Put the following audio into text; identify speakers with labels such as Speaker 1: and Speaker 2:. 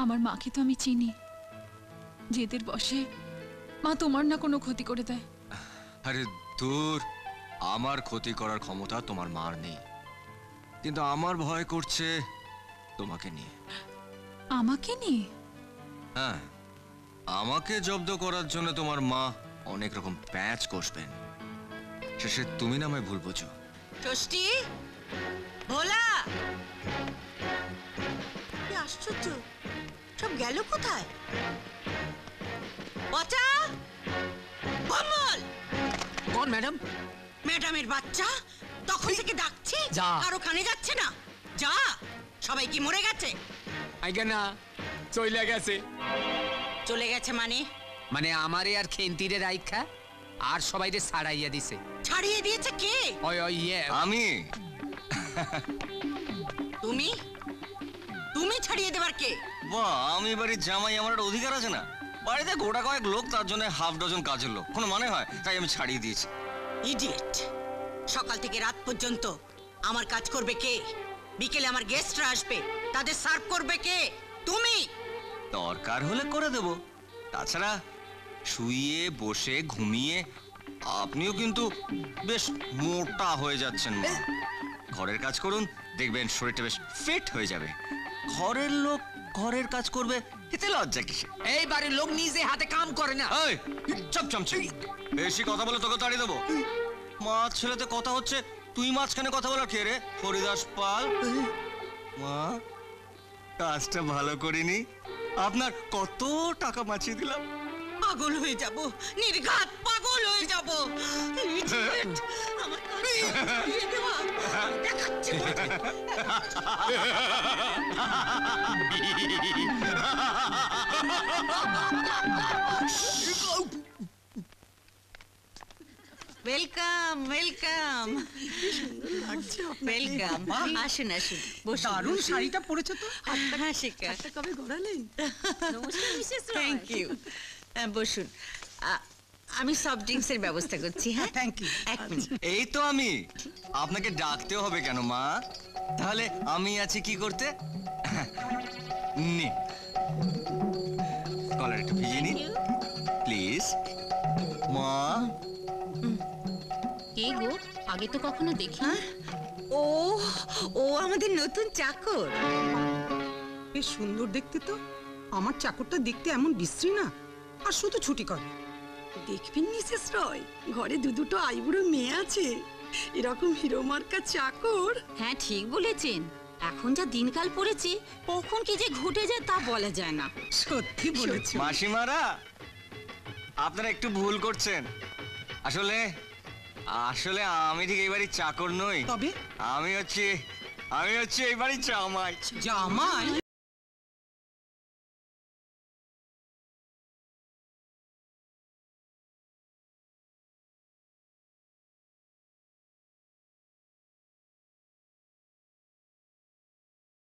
Speaker 1: আমার মাকে তো আমি চিনি, জেদের বসে মা তোমার না কোনো ক্ষতি করে দেয়।
Speaker 2: আরে দূর, আমার ক্ষতি করার ক্ষমতা তোমার মার নেই, কিন্তু আমার ভয় করছে তোমাকে নিয়ে।
Speaker 1: আমাকে নিয়ে?
Speaker 2: হ্যাঁ, আমাকে জব্দ করার জন্য তোমার মা অনেক রকম প্যাঁচ কষবেন। শেষে তুমি না আমায় ভুল বোঝো।
Speaker 3: ষষ্ঠী, ভোলা, কি আশ্চর্য, সব গেল কোথায়? বাচ্চা, বল।
Speaker 4: কোন ম্যাডাম?
Speaker 3: ম্যাডামের বাচ্চা, তখন থেকে ডাকছি,
Speaker 4: যা।
Speaker 3: আর ওখানে যাচ্ছে না। যা, সবাই কি মরে গেছে?
Speaker 4: আইগা না, চলে গেছে।
Speaker 3: চলে গেছে মানে?
Speaker 4: মানে আমারে আর খেন্তিরে রাইখা আর সবাইরে ছাড়াইয়া দিছে।
Speaker 3: ছাড়িয়ে দিয়েছে কে?
Speaker 4: ওই ওই ইয়ে
Speaker 2: আমি।
Speaker 3: তুমি? তুমি ছাড়িয়ে দেবার কে?
Speaker 2: বাহ, আমি বাড়ির জামাই, আমার একটা অধিকার আছে না? বাড়িতে গোটা কয়েক লোক, তার জন্য হাফ ডজন কাজের লোক, কোনো মানে হয়? তাই আমি ছাড়িয়ে দিয়েছি।
Speaker 3: ইডিয়েট! সকাল থেকে রাত পর্যন্ত আমার কাজ করবে কে? বিকেলে আমার গেস্টরা আসবে, তাদের সার্ভ করবে কে? তুমি।
Speaker 2: দরকার হলে করে দেব, তাছাড়া শুয়ে বসে ঘুমিয়ে আপনিও কিন্তু বেশ মোটা হয়ে যাচ্ছেন মা। ঘরের কাজ করুন, দেখবেন শরীরটা বেশ ফিট হয়ে যাবে। ঘরের লোক ঘরের কাজ করবে, এতে লজ্জা কিসে?
Speaker 4: এই বাড়ির লোক নিজে হাতে কাম করে না।
Speaker 2: এই চপ চমচে, বেশি কথা বলে তোকে তাড়িয়ে দেবো। মা ছেলেতে কথা হচ্ছে, তুই মাঝখানে কথা বলার কে রে? হরিদাস পাল। মা, কাজটা ভালো করিনি, আপনার কত টাকা বাঁচিয়ে দিলাম।
Speaker 3: পাগল হয়ে যাব, নির্ঘাত পাগল হয়ে যাব। Idiot! আমার কাজ ছাড়িয়ে দেওয়া। দেখাচ্ছি মজা। Welcome welcome welcome. আসুন আসুন, বসুন।
Speaker 5: দারুণ শাড়িটা পরেছো তো।
Speaker 3: হ্যাঁ, শিখা।
Speaker 5: কবে গড়ালেন?
Speaker 3: Thank you. বসুন, আমি সফট ড্রিঙ্কসের ব্যবস্থা করছি। হ্যাঁ,
Speaker 5: থ্যাংক ইউ।
Speaker 3: এক মিনিট।
Speaker 2: এই তো আমি, আপনাকে ডাকতেও হবে কেন মা? তাহলে আমি আছি কি করতে? নে, কলার একটু ভিজিয়ে নিন প্লিজ। মা,
Speaker 1: কে গো? আগে তো কখনো দেখি।
Speaker 3: ও ও আমাদের নতুন চাকর।
Speaker 5: বেশ সুন্দর দেখতে তো। আমার চাকরটা দেখতে এমন বিশ্রী না, আর শুধু ছুটি করে। দেখবেন মিসেস রয়, ঘরে দুটো আইবুড়ো মেয়ে আছে, এরকম হিরো মার্কা চাকর।
Speaker 6: হ্যাঁ, ঠিক বলেছেন। এখন যা দিনকাল পড়েছে, কখন কি যে ঘটে যায় তা বলা যায় না।
Speaker 5: সত্যি বলেছো।
Speaker 2: মাসিমারা, আপনারা একটু ভুল করছেন। আসলে আসলে আমি ঠিক এই বাড়ির চাকর নই।
Speaker 5: তবে
Speaker 2: আমি হচ্ছে এই বাড়ির জামাই।
Speaker 5: জামাই?